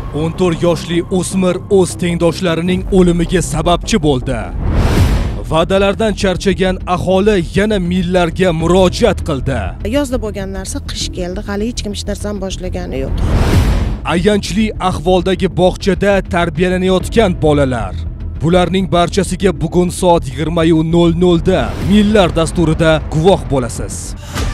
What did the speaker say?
14 yoshli o'smir o'z tengdoshlarining o'limiga sababchi bo'ldi. Va'dalardan charchagan aholi yana millarga murojaat qildi. Yozda bo'lgan narsa qish keldi, hali hech kim hech narsani boshlagani yo'q. Ayanchli ahvoldagi bog'chada tarbiyalanayotgan bolalar. Bularning barchasiga bugun soat 20:00 da Millar dasturida guvoh bo'lasiz.